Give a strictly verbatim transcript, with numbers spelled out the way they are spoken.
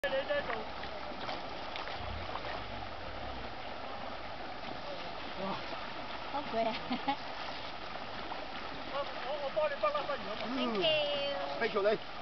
你在做？哇！ 好攰啊！ 我我我幫你北甩不如。 Thank you。 Thank you 你。